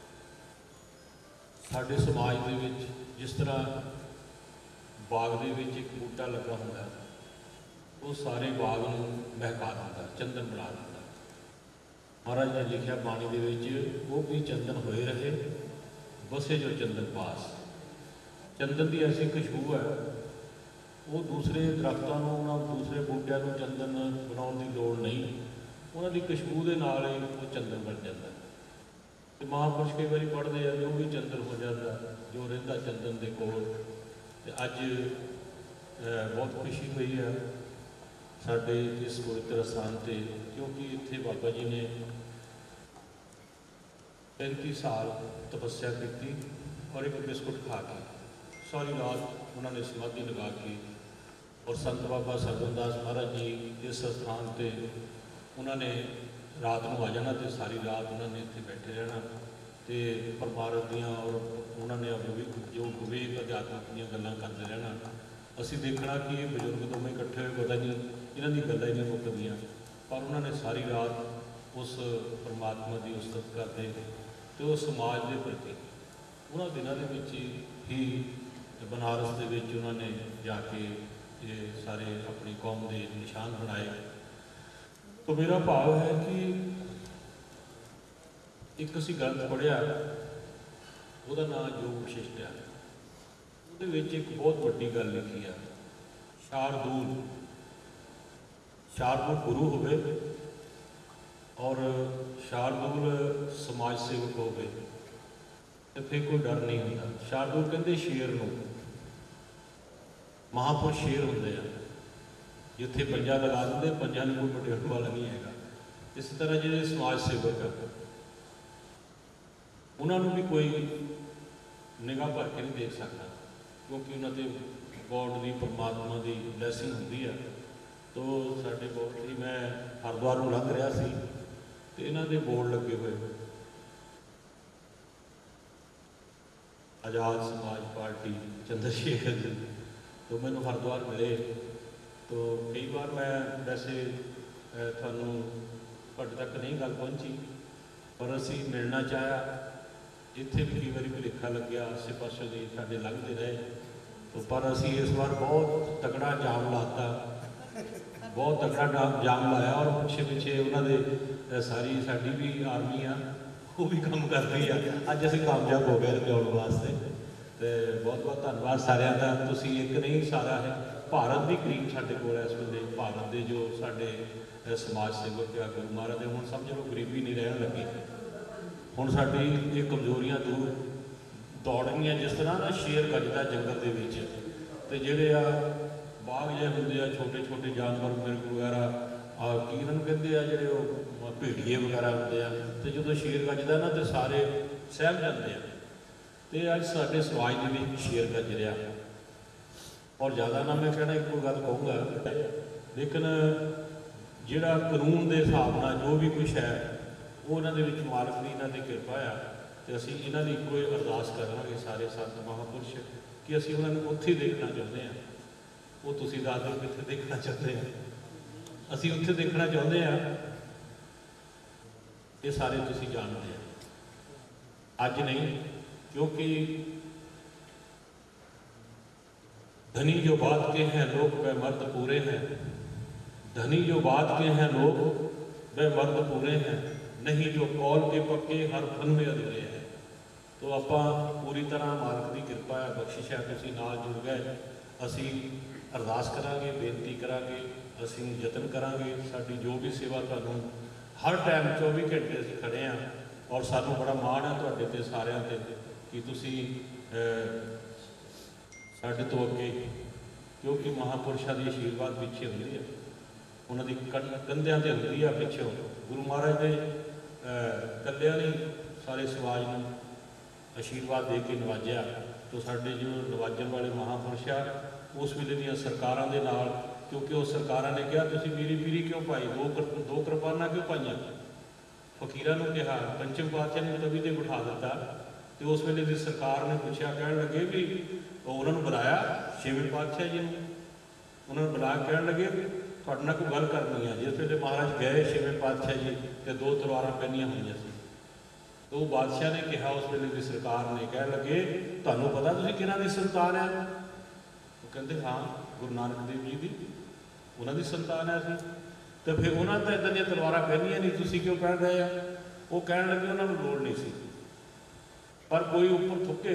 साढ़े समाज के विच जिस तरह बाग के विच एक बूटा लगा होंदा वो सारे बाग नूं महका दिंदा, चंदन बना दिंदा। महाराज ने लिखा बाणी दे विच वो भी चंदन होए रहे बसे जो चंदन पास। चंदन की ऐसी खुशबू है वो दूसरे दरख्तों को दूसरे बूटियां को चंदन बनाने की लोड़ नहीं, उन्होंने खुशबू के नाल ही वो चंदन बन जाता है। तो महापुरुष कई बार पढ़ते हैं जो भी चंदन हो जाता जो रहिंदा चंदन के कोल। अज बहुत खुशी हुई है साढ़े इस पवित्र स्थान से, क्योंकि इत्थे बाबा जी ने पैंती साल तपस्या की और एक बिस्कुट खा के सारी रात उन्होंने समाधि लगा के और संत बाबा सरगुणदास महाराज जी इस स्थान पर उन्होंने रात को आ जाना तो सारी रात उन्होंने इतने बैठे रहना तो परमार्थ दियाँ और उन्होंने जो विवेक अध्यात्मक दी गल्लां करते रहना। असी देखना कि ये बजुर्ग दोवें इकट्ठे हुए पता नहीं इन्हों की गल्लां ही नहीं मुकदियाँ, पर उन्होंने सारी रात उस परमात्मा की उस्तत करते तो समाज के प्रति उन्होंने दिनों के ही बनारस के विच उन्होंने जाके ये सारे अपनी कौम के निशान बनाए। तो मेरा भाव है कि एक असी ग्रंथ पढ़िया उसका नाम योग विशिष्ट है, वो एक बहुत वड्डी गल लिखी है, शारदूल शारदूल गुरु होवे और शारदूल समाज सेवक होवे तो फिर कोई डर नहीं होता। शारदूल कहते शेर नूं, महापुरुष शेर होंदे आ, जिथे पंजा लगा देंगे पंजा में कोई मटेड़ वाला नहीं है। इस तरह जो समाज सेवक है उन्होंने भी कोई निगाह भर के नहीं देख सकता, क्योंकि उन्होंने गॉड की परमात्मा की ब्लैसिंग होती है। तो साढ़े बहुत ही मैं हरिद्वार में लंघ रहा सी तो इन्हों के बोर्ड लगे हुए आजाद समाज पार्टी चंद्र शेखर जी, तो मैंने हरिद्वार मिले। तो कई बार मैं वैसे थानू तुहाडे तक नहीं गल पहुँची पर असी मिलना चाहा, ਇੱਥੇ ਵੀ ਕਈ ਵਾਰੀ ਭੁਲੇਖਾ ਲੱਗਿਆ, ਆਸੇ ਪਾਸੇ ਦੇ ਸਾਡੇ ਲੰਘਦੇ ਰਹੇ, ਤੋ ਪਰ ਅਸੀਂ ਇਸ ਵਾਰ ਬਹੁਤ ਤਕੜਾ ਜਾਮ ਲਾਤਾ, ਬਹੁਤ ਤਕੜਾ ਜਾਮ ਲਾਇਆ। ਔਰ ਪਿੱਛੇ ਪਿੱਛੇ ਉਹਨਾਂ ਦੇ ਸਾਰੀ ਸਾਡੀ ਵੀ ਆਰਮੀ ਆ, ਉਹ ਵੀ ਕੰਮ ਕਰਦੀ ਆ। ਅੱਜ ਅਸੀਂ ਕਾਮਯਾਬ ਹੋ ਗਏ ਲਿਆਉਣ ਵਾਸਤੇ, ਤੇ ਬਹੁਤ ਬਹੁਤ ਧੰਨਵਾਦ ਸਾਰਿਆਂ ਦਾ। ਤੁਸੀਂ ਇੱਕ ਨਹੀਂ, ਸਾਰਾ ਹੈ ਭਾਰਤ ਦੀ ਕਰੀਬ ਸਾਡੇ ਕੋਲ ਇਸ ਵੇਲੇ ਭਾਰਤ ਦੇ ਜੋ ਸਾਡੇ ਸਮਾਜ ਸੇਵਕ ਆ, ਗੁਰੂ ਮਹਾਰਾਜ ਦੇ, ਹੁਣ ਸਮਝ ਲਓ ਗਰੀਬੀ ਨਹੀਂ ਰਹਿਣ ਲੱਗੀ। ਹੁਣ ਸਾਡੀ ਇਹ ਕਮਜ਼ੋਰੀਆਂ ਦੂਰ ਦੌੜ ਗਈਆਂ। ਜਿਸ ਤਰ੍ਹਾਂ ਨਾ ਸ਼ੇਰ ਗੱਜਦਾ ਜੰਗਲ ਦੇ ਵਿੱਚ, ਤੇ ਜਿਹੜੇ ਆ ਬਾਗ ਜਿਹੇ ਹੁੰਦੇ ਆ, ਛੋਟੇ ਛੋਟੇ ਜਾਨਵਰ ਮਿਰਗ ਵਗੈਰਾ, ਆ ਕੀ ਇਹਨਾਂ ਨੂੰ ਕਹਿੰਦੇ ਆ, ਜਿਹੜੇ ਉਹ ਭੇੜੀਏ ਵਗੈਰਾ ਹੁੰਦੇ ਆ, ਤੇ ਜਦੋਂ ਸ਼ੇਰ ਗੱਜਦਾ ਨਾ ਤੇ ਸਾਰੇ ਸਹਿਮ ਜਾਂਦੇ ਆ। ਤੇ ਅੱਜ ਸਾਡੇ ਸਮਾਜ ਦੇ ਵਿੱਚ ਸ਼ੇਰ ਗੱਜ ਰਿਹਾ। ਔਰ ਜ਼ਿਆਦਾ ਨਾ ਮੈਂ ਕਹਿਣਾ, ਇੱਕੋ ਗੱਲ ਕਹੂੰਗਾ, ਲੇਕਿਨ ਜਿਹੜਾ ਕਾਨੂੰਨ ਦੇ ਹਿਸਾਬ ਨਾਲ ਜੋ ਵੀ ਕੁਛ ਹੈ ਉਹ ਉਹਨਾਂ ਦੇ ਵਿੱਚ ਮਾਲਕ ਦੀ ਇਹਨਾਂ ਦੀ ਕਿਰਪਾ ਆ। ਤੇ ਅਸੀਂ ਇਹਨਾਂ ਦੀ ਇੱਕੋ ਅਰਦਾਸ ਕਰਾਂਗੇ ਸਾਰੇ ਸੰਤ ਮਹਾਂਪੁਰਸ਼, ਕਿ ਅਸੀਂ ਉਹਨਾਂ ਨੂੰ ਉੱਥੇ ਦੇਖਣਾ ਚਾਹੁੰਦੇ ਹਾਂ। ਉਹ ਤੁਸੀਂ ਦੱਸ ਦਿਓ ਕਿੱਥੇ ਦੇਖਣਾ ਚਾਹੁੰਦੇ ਆ? ਅਸੀਂ ਉੱਥੇ ਦੇਖਣਾ ਚਾਹੁੰਦੇ ਆ। ਇਹ ਸਾਰੇ ਤੁਸੀਂ ਜਾਣਦੇ ਆ, ਅੱਜ ਨਹੀਂ, ਕਿਉਂਕਿ धनी जो बात के हैं लोग वह मर्द पूरे हैं, धनी जो बात के हैं लोग वह मर्द पूरे हैं, नहीं जो कौल के पक्के हर फन में अधूरे हैं। तो ਆਪਾਂ ਪੂਰੀ ਤਰ੍ਹਾਂ ਮਾਲਕ ਦੀ ਕਿਰਪਾ ਹੈ, ਬਖਸ਼ਿਸ਼ ਹੈ, ਤੁਸੀਂ ਨਾਲ ਜੁੜ ਗਏ। ਅਸੀਂ ਅਰਦਾਸ ਕਰਾਂਗੇ, ਬੇਨਤੀ ਕਰਾਂਗੇ, ਅਸੀਂ ਯਤਨ ਕਰਾਂਗੇ। ਸਾਡੀ ਜੋ ਵੀ ਸੇਵਾ ਤੁਹਾਨੂੰ ਹਰ ਟਾਈਮ ਚੌਵੀ ਘੰਟੇ ਅਸੀਂ ਖੜੇ ਹਾਂ। ਔਰ ਸਾਨੂੰ ਬੜਾ ਮਾਣ ਹੈ ਤੁਹਾਡੇ ਤੇ ਸਾਰਿਆਂ ਤੇ ਕਿ ਤੁਸੀਂ ਸਾਡੇ ਤੋਂ ਅੱਗੇ, ਕਿਉਂਕਿ ਮਹਾਂਪੁਰਸ਼ਾਂ ਦੀ ਆਸ਼ੀਰਵਾਦ ਪਿੱਛੇ ਹੁੰਦੀ ਹੈ, ਉਹਨਾਂ ਦੀ ਕੰਧਿਆਂ 'ਤੇ ਹੁੰਦੀ ਆ ਪਿੱਛੋਂ। ਗੁਰੂ ਮਹਾਰਾਜ ਨੇ ਇਕੱਲਿਆਂ ਨੇ ਸਾਰੇ ਸਮਾਜ ਨੂੰ ਆਸ਼ੀਰਵਾਦ ਦੇ ਕੇ ਨਵਾਜਿਆ। ਤੋ ਸਾਡੇ ਜੋ ਨਵਾਜਣ ਵਾਲੇ ਮਹਾਂਪੁਰਸ਼ ਆ, ਉਸ ਵੇਲੇ ਦੀਆਂ ਸਰਕਾਰਾਂ ਦੇ ਨਾਲ, ਕਿਉਂਕਿ ਉਹ ਸਰਕਾਰਾਂ ਨੇ ਕਿਹਾ ਤੁਸੀਂ ਮੀਰੀ ਪੀਰੀ ਕਿਉਂ ਪਾਈ, ਦੋ ਦੋ ਕਿਰਪਾਨਾਂ ਕਿਉਂ ਪਾਈਆਂ? ਫਕੀਰਾਂ ਨੂੰ ਕਿਹਾ, ਪੰਚਮ ਪਾਤਸ਼ਾਹ ਨੇ ਤਵੀ 'ਤੇ ਬਿਠਾ ਦਿੱਤਾ। ਤੇ ਉਸ ਵੇਲੇ ਦੀ ਸਰਕਾਰ ਨੇ ਪੁੱਛਿਆ, ਕਹਿਣ ਲੱਗੇ ਵੀ ਉਹਨਾਂ ਨੂੰ ਬੁਲਾਇਆ, ਛੇਵੇਂ ਪਾਤਸ਼ਾਹ ਜੀ ਨੂੰ ਉਹਨਾਂ ਨੂੰ ਬੁਲਾ ਕੇ ਕਹਿਣ ਲੱਗੇ ਤੁਹਾਡੇ ਨਾਲ ਕੋਈ ਗੱਲ ਕਰਨੀ ਆ। ਜਿਸ ਵੇਲੇ ਮਹਾਰਾਜ ਗਏ ਛੇਵੇਂ ਪਾਤਸ਼ਾਹ ਜੀ, ਤੇ ਦੋ ਤਲਵਾਰਾਂ ਪੈਣੀਆਂ ਹੋਈਆਂ ਸੀ। ਤੇ ਉਹ ਬਾਦਸ਼ਾਹ ਨੇ ਕਿਹਾ, ਉਸ ਵੇਲੇ ਦੀ ਸਰਕਾਰ ਨੇ, ਕਹਿਣ ਲੱਗੇ ਤੁਹਾਨੂੰ ਪਤਾ ਤੁਸੀਂ ਕਿਹਨਾਂ ਦੀ ਸੰਤਾਨ ਹੈ? ਉਹ ਕਹਿੰਦੇ ਹਾਂ, ਗੁਰੂ ਨਾਨਕ ਦੇਵ ਜੀ ਦੀ, ਉਹਨਾਂ ਦੀ ਸੰਤਾਨ ਹੈ ਅਸੀਂ। ਤੇ ਫਿਰ ਉਹਨਾਂ ਤਾਂ ਇੱਦਾਂ ਦੀਆਂ ਤਲਵਾਰਾਂ ਪੈਣੀਆਂ ਨਹੀਂ, ਤੁਸੀਂ ਕਿਉਂ ਕਹਿ ਰਹੇ ਆ? ਉਹ ਕਹਿਣ ਲੱਗੇ ਉਹਨਾਂ ਨੂੰ ਲੋੜ ਨਹੀਂ ਸੀ, ਪਰ ਕੋਈ ਉੱਪਰ ਥੁੱਕੇ।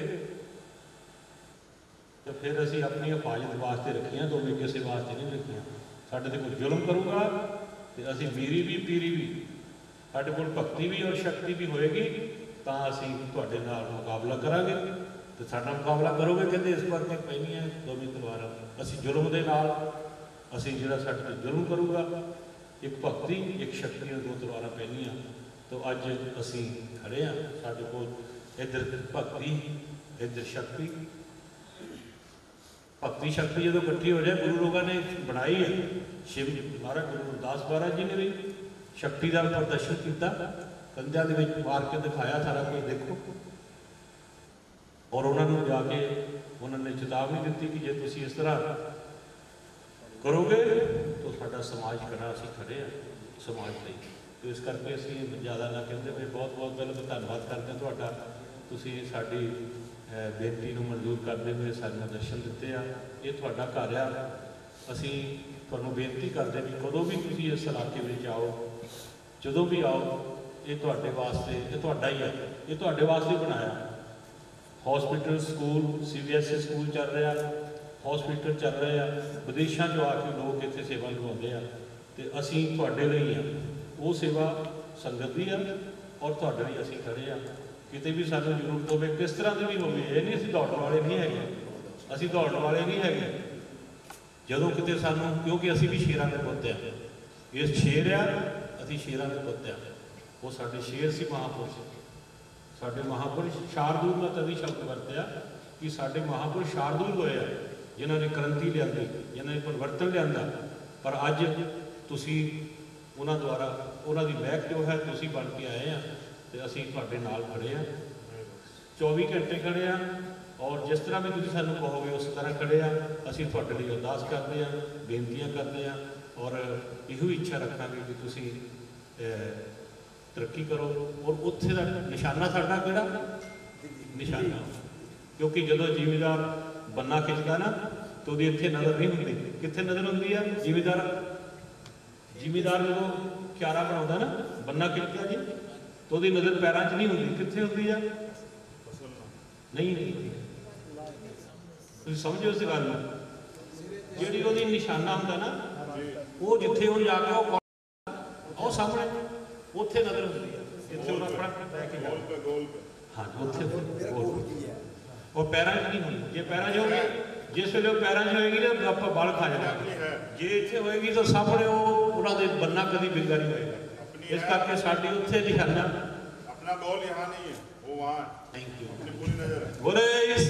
ਤੇ ਫਿਰ ਅਸੀਂ ਆਪਣੀ ਹਿਫਾਜ਼ਤ ਵਾਸਤੇ ਰੱਖੀਆਂ, ਦੋਵੇਂ ਕਿਸੇ ਵਾਸਤੇ ਨਹੀਂ ਰੱਖੀਆਂ। ਸਾਡੇ ਤੇ ਕੋਈ ਜ਼ੁਲਮ ਕਰੂਗਾ ਤੇ ਅਸੀਂ ਮੀਰੀ ਵੀ ਪੀਰੀ ਵੀ, ਸਾਡੇ ਕੋਲ ਭਗਤੀ ਵੀ ਔਰ ਸ਼ਕਤੀ ਵੀ ਹੋਏਗੀ ਤਾਂ ਅਸੀਂ ਤੁਹਾਡੇ ਨਾਲ ਮੁਕਾਬਲਾ ਕਰਾਂਗੇ। ਤੇ ਸਾਡਾ ਮੁਕਾਬਲਾ ਕਰੋਗੇ, ਕਹਿੰਦੇ ਇਸ ਕਰਕੇ ਪੈਣੀਆਂ ਦੋਵੇਂ ਤਲਵਾਰਾਂ। ਅਸੀਂ ਜ਼ੁਲਮ ਦੇ ਨਾਲ, ਅਸੀਂ ਜਿਹੜਾ ਸਾਡੇ ਤੇ ਜ਼ੁਲਮ ਕਰੂਗਾ, ਇੱਕ ਭਗਤੀ ਇੱਕ ਸ਼ਕਤੀ ਦੀਆਂ ਦੋ ਤਲਵਾਰਾਂ ਪੈਣੀਆਂ। ਤਾਂ ਅੱਜ ਅਸੀਂ ਖੜੇ ਹਾਂ, ਸਾਡੇ ਕੋਲ ਇੱਧਰ ਭਗਤੀ ਇੱਧਰ ਸ਼ਕਤੀ। ਭਗਤੀ ਸ਼ਕਤੀ ਜਦੋਂ ਇਕੱਠੀ ਹੋ ਜਾਏ, ਗੁਰੂ ਲੋਕਾਂ ਨੇ ਬਣਾਈ ਹੈ। ਸ਼ਿਵ ਮਹਾਰਾਜ ਗੁਰੂ ਰਵਿਦਾਸ ਮਹਾਰਾਜ ਜੀ ਨੇ ਵੀ ਸ਼ਕਤੀ ਦਾ ਪ੍ਰਦਰਸ਼ਨ ਕੀਤਾ, ਕੰਧਿਆਂ ਦੇ ਵਿੱਚ ਮਾਰ ਕੇ ਦਿਖਾਇਆ ਸਾਰਾ ਕੁਝ ਦੇਖੋ। ਔਰ ਉਹਨਾਂ ਨੂੰ ਜਾ ਕੇ ਉਹਨਾਂ ਨੇ ਚੇਤਾਵਨੀ ਦਿੱਤੀ ਕਿ ਜੇ ਤੁਸੀਂ ਇਸ ਤਰ੍ਹਾਂ ਕਰੋਗੇ ਤਾਂ ਸਾਡਾ ਸਮਾਜ ਖੜਾ, ਅਸੀਂ ਖੜੇ ਹਾਂ ਸਮਾਜ ਲਈ। ਤੇ ਇਸ ਕਰਕੇ ਅਸੀਂ ਜ਼ਿਆਦਾ ਨਾ ਕਹਿੰਦੇ ਹੋਏ ਬਹੁਤ ਬਹੁਤ ਪਹਿਲਾਂ ਤਾਂ ਧੰਨਵਾਦ ਕਰਦੇ ਹਾਂ ਤੁਹਾਡਾ, ਤੁਸੀਂ ਸਾਡੀ ਬੇਨਤੀ ਨੂੰ ਮਨਜ਼ੂਰ ਕਰਦੇ ਹੋਏ ਸਾਨੂੰ ਦਰਸ਼ਨ ਦਿੱਤੇ ਆ। ਇਹ ਤੁਹਾਡਾ ਘਰ ਆ। ਅਸੀਂ ਤੁਹਾਨੂੰ ਬੇਨਤੀ ਕਰਦੇ ਵੀ ਕਦੋਂ ਵੀ ਤੁਸੀਂ ਇਸ ਇਲਾਕੇ ਵਿੱਚ ਆਓ, ਜਦੋਂ ਵੀ ਆਓ, ਇਹ ਤੁਹਾਡੇ ਵਾਸਤੇ, ਇਹ ਤੁਹਾਡਾ ਹੀ ਹੈ, ਇਹ ਤੁਹਾਡੇ ਵਾਸਤੇ ਬਣਾਇਆ। Hospital, school, C B S E school ਚੱਲ ਰਿਹਾ, ਹੌਸਪੀਟਲ ਚੱਲ ਰਹੇ ਆ, ਵਿਦੇਸ਼ਾਂ 'ਚੋਂ ਆ ਕੇ ਲੋਕ ਇੱਥੇ ਸੇਵਾ ਨਿਭਾਉਂਦੇ ਆ। ਤੇ ਅਸੀਂ ਤੁਹਾਡੇ ਲਈ ਆ, ਉਹ ਸੇਵਾ ਸੰਗਤ ਦੀ ਆ ਔਰ ਤੁਹਾਡੇ ਲਈ ਅਸੀਂ ਖੜੇ ਆ। ਕਿਤੇ ਵੀ ਸਾਨੂੰ ਜ਼ਰੂਰਤ ਹੋਵੇ, ਕਿਸ ਤਰ੍ਹਾਂ ਦੀ ਵੀ ਹੋਵੇ, ਇਹ ਨਹੀਂ ਅਸੀਂ ਦੌੜਨ ਵਾਲੇ ਨਹੀਂ ਹੈਗੇ, ਅਸੀਂ ਦੌੜਨ ਵਾਲੇ ਨਹੀਂ ਹੈਗੇ। ਜਦੋਂ ਕਿਤੇ ਸਾਨੂੰ, ਕਿਉਂਕਿ ਅਸੀਂ ਵੀ ਸ਼ੇਰਾਂ ਦੇ ਪੁੱਤ ਆ, ਇਹ ਸ਼ੇਰ ਆ, ਅਸੀਂ ਸ਼ੇਰਾਂ ਦੇ ਪੁੱਤ ਆ। ਉਹ ਸਾਡੇ ਸ਼ੇਰ ਸੀ ਮਹਾਂਪੁਰਸ਼, ਸਾਡੇ ਮਹਾਂਪੁਰਸ਼। ਸ਼ਾਰਦੂਲ ਦਾ ਤਦੀ ਸ਼ਬਦ ਵਰਤਿਆ ਕਿ ਸਾਡੇ ਮਹਾਂਪੁਰਸ਼ ਸ਼ਾਰਦੂਲ ਹੋਏ ਆ, ਜਿਨ੍ਹਾਂ ਨੇ ਕ੍ਰਾਂਤੀ ਲਿਆਂਦੀ, ਜਿਨ੍ਹਾਂ ਨੇ ਪਰਿਵਰਤਨ ਲਿਆਂਦਾ। ਪਰ ਅੱਜ ਤੁਸੀਂ ਉਹਨਾਂ ਦੁਆਰਾ, ਉਹਨਾਂ ਦੀ ਮਹਿਕ ਜੋ ਹੈ ਤੁਸੀਂ ਬਣ ਕੇ ਆਏ ਆ, ਤੇ ਅਸੀਂ ਤੁਹਾਡੇ ਨਾਲ ਖੜੇ ਆ, ਚੌਵੀ ਘੰਟੇ ਖੜੇ ਆ। ਔਰ ਜਿਸ ਤਰ੍ਹਾਂ ਵੀ ਤੁਸੀਂ ਸਾਨੂੰ ਕਹੋਗੇ ਉਸ ਤਰ੍ਹਾਂ ਖੜੇ ਆ। ਅਸੀਂ ਤੁਹਾਡੇ ਲਈ ਅਰਦਾਸ ਕਰਦੇ ਆ, ਬੇਨਤੀਆਂ ਕਰਦੇ ਆ, ਔਰ ਇਹੋ ਇੱਛਾ ਰੱਖਾਂਗੇ ਕਿ ਤੁਸੀਂ ਤਰੱਕੀ ਕਰੋ। ਔਰ ਉੱਥੇ ਦਾ ਨਿਸ਼ਾਨਾ ਸਾਡਾ ਕਿਹੜਾ? ਨਿਸ਼ਾਨਾ, ਕਿਉਂਕਿ ਜਦੋਂ ਜ਼ਿਮੀਦਾਰ ਬੰਨਾ ਖਿੱਚਦਾ ਨਾ ਤਾਂ ਉਹਦੀ ਇੱਥੇ ਨਜ਼ਰ ਨਹੀਂ ਹੁੰਦੀ। ਕਿੱਥੇ ਨਜ਼ਰ ਹੁੰਦੀ ਆ? ਜ਼ਿਮੀਦਾਰ ਜ਼ਿਮੀਦਾਰ ਜਦੋਂ ਕਿਆਰਾ ਬਣਾਉਂਦਾ ਨਾ, ਬੰਨਾ ਖਿੱਚਦਾ ਜੀ, ਤਾਂ ਉਹਦੀ ਨਜ਼ਰ ਪੈਰਾਂ 'ਚ ਨਹੀਂ ਹੁੰਦੀ। ਕਿੱਥੇ ਹੁੰਦੀ ਆ? ਨਹੀਂ ਨਹੀਂ ਤੁਸੀਂ ਸਮਝੋ ਇਸ ਗੱਲ ਨੂੰ। ਜਿਹੜੀ ਉਹਦੀ ਨਿਸ਼ਾਨਾ ਹੁੰਦਾ ਨਾ, ਉਹ ਜਿੱਥੇ ਉਹ ਜਾ ਕੇ ਉਹ ਉਹ ਸਾਹਮਣੇ ਉੱਥੇ ਨਜ਼ਰ ਹੁੰਦੀ ਆ। ਇੱਥੇ ਉਹ ਆਪਣਾ ਲੈ ਕੇ ਜਾਓ, ਹਾਂ ਉੱਥੇ ਉਹ ਪੈਰਾਂ 'ਚ ਨਹੀਂ ਹੁੰਦੀ। ਜੇ ਪੈਰਾਂ 'ਚ ਹੋਵੇ, ਜਿਸ ਵੇਲੇ ਉਹ ਪੈਰਾਂ 'ਚ ਹੋਏਗੀ ਨਾ ਆਪਾਂ ਬਲ ਖਾ ਜਾਣਾ। ਜੇ ਇੱਥੇ ਹੋਏਗੀ ਤਾਂ ਸਾਹਮਣੇ ਉਹ ਉਹਨਾਂ ਦੇ ਬੰਨਾ ਕਦੀ ਬਿੰਗਾ ਨਹੀਂ ਹੋਏਗਾ। ਇਸ ਕਰਕੇ ਸਾਡੀ ਉੱਥੇ ਨਿਸ਼ਾਨਾ अपना गोल यहाँ नहीं है, वो वहाँ है। Thank you. अपनी पूरी नजर है। बोले इस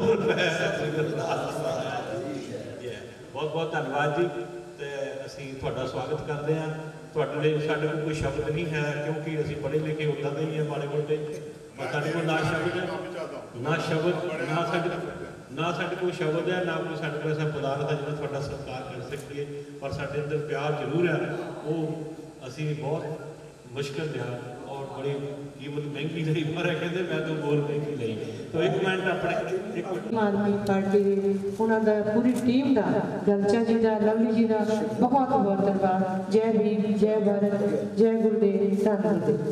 बहुत बहुत धन्यवाद जी। ਤੇ ਅਸੀਂ ਤੁਹਾਡਾ ਸਵਾਗਤ ਕਰਦੇ ਹਾਂ। ਤੁਹਾਡੇ ਲਈ ਸਾਡੇ ਕੋਲ ਕੋਈ ਸ਼ਬਦ ਨਹੀਂ ਹੈ, ਕਿਉਂਕਿ ਅਸੀਂ ਪੜ੍ਹੇ ਲਿਖੇ ਉੱਦਾਂ ਦੇ ਹੀ ਹਾਂ, ਮਾੜੇ ਮੋਟੇ। ਪਰ ਸਾਡੇ ਕੋਲ ਨਾ ਸ਼ਬਦ ਹੈ, ਨਾ ਸ਼ਬਦ, ਨਾ ਸਾਡੇ ਨਾ ਸਾਡੇ ਕੋਲ ਸ਼ਬਦ ਹੈ, ਨਾ ਕੋਈ ਸਾਡੇ ਕੋਲ ਐਸਾ ਪਦਾਰਥ ਹੈ ਜਿਹੜਾ ਤੁਹਾਡਾ ਸਤਿਕਾਰ ਕਰ ਸਕੀਏ। ਪਰ ਸਾਡੇ ਅੰਦਰ ਪਿਆਰ ਜ਼ਰੂਰ ਹੈ, ਉਹ ਅਸੀਂ ਬਹੁਤ ਮੁਸ਼ਕਿਲ ਰਿਹਾ और बड़ी कीमत महंगी नहीं, पर कहते मैं तो बोल महंगी नहीं। तो एक मिनट अपने एक आम आदमी पार्टी ਦੇ ਉਹਨਾਂ ਦਾ ਪੂਰੀ ਟੀਮ ਦਾ, ਗਲਚਾ ਜੀ ਦਾ, ਲਵਲੀ ਜੀ ਦਾ ਬਹੁਤ ਬਹੁਤ ਧੰਨਵਾਦ। ਜੈ ਭੀਮ, ਜੈ ਭਾਰਤ, ਜੈ ਗੁਰਦੇਵ, ਧੰਨਵਾਦ।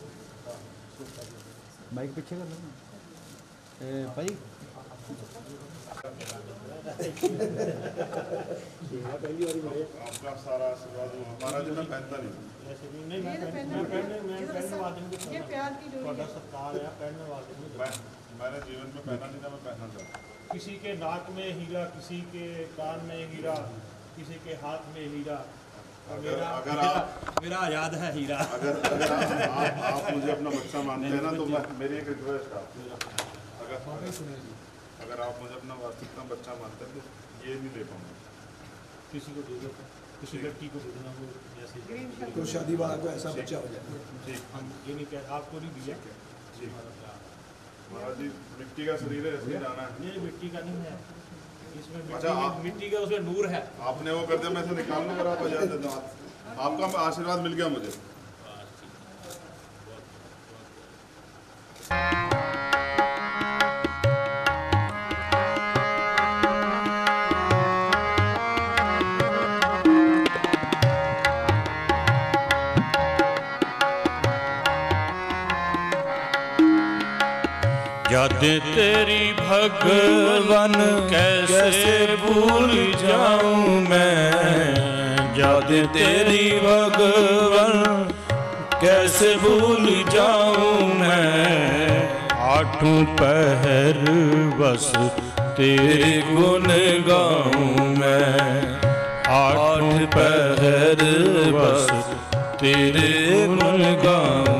ਮਾਈਕ ਪਿੱਛੇ ਕਰ ਲਓ ਇਹ ਭਾਈ। आपका सारा आशीर्वाद हमारा जो मैं पहनता नहीं। नहीं मैं मैं पहनने मैं पहनने वाले को ये प्यार की डोरी है, सत्कार है, पहनने वाले को मैं मैंने जीवन में पहना नहीं था, मैं पहनना चाहता हूँ। किसी के नाक में हीरा, किसी के कान में हीरा, किसी के हाथ में हीरा। अगर अगर आप मेरा आजाद है हीरा। अगर अगर आप, आप, आप मुझे अपना बच्चा मानते हैं ना, तो मैं मेरी एक रिक्वेस्ट है, अगर अगर आप मुझे अपना वास्तविकता बच्चा मानते हैं तो ये नहीं दे पाऊँगा। किसी को दे दो, किसी लड़की को दे देना, वो जैसे तो शादी वाला को ऐसा बच्चा हो जाए। ठीक, हम ये नहीं कह, आपको नहीं दिया। जी महाराज जी, मिट्टी का शरीर है, इसमें जाना है। ये मिट्टी का नहीं है, इसमें मिट्टी, अच्छा, आप- मिट्टी का उसमें नूर है। आपने वो कर दिया, मैं इसे निकालने पर आप बजा देता हूँ। आपका आशीर्वाद मिल गया मुझे। जद तेरी भगवन कैसे भूल जाऊं मैं, जद तेरी भगवन कैसे भूल जाऊं मैं। आठों पहर बस तेरे गुण गाऊं मैं, आठ पहर बस तेरे गुण गाऊं।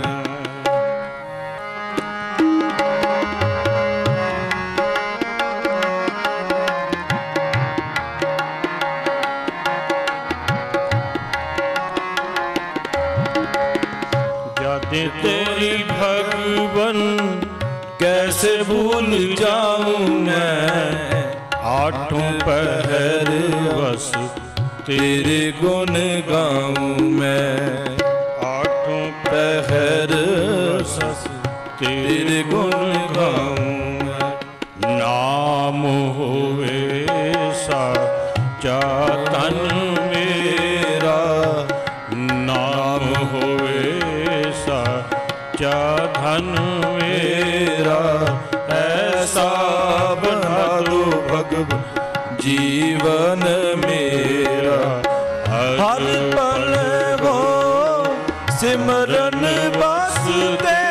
तेरी भगवन कैसे भूल जाऊं मैं। आठों पहर बस तेरे गुण गाऊं मैं, आठों पहर बस तेरे गुण गाऊं मैं। नाम होवे साचा तन मेरा, नाम होवे साचा धन मेरा। ऐसा बना दो भगवान जीवन मेरा, हर पल हो सिमरन बस तेरा।